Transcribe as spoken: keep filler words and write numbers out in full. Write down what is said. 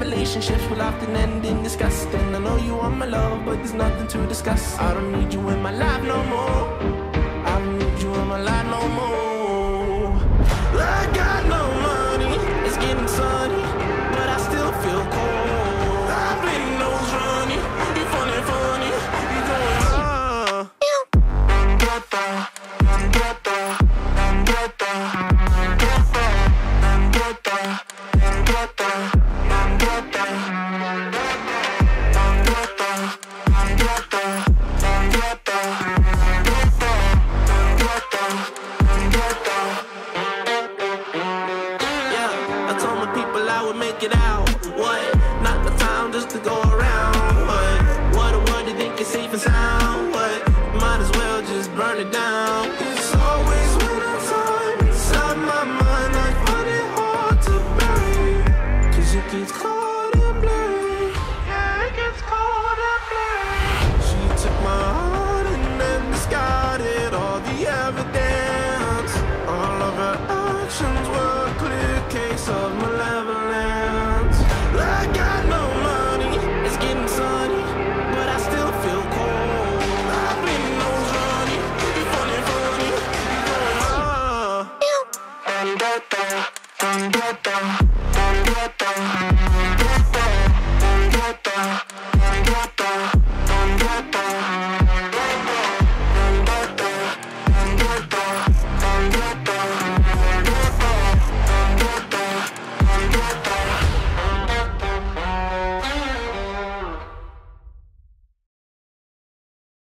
relationships will often end in disgust. And I know you want my love, but there's nothing to discuss. I don't need you in my life no more. I don't need you in my life no more. I got no money, it's getting sunny, but I still feel cold. I've been nose running, you funny, funny, you going ah. Gata, gata, gata, gata, gata, yeah, I told my people I would make it out. What? Not the time just to go around. What? What a world you think is safe and sound.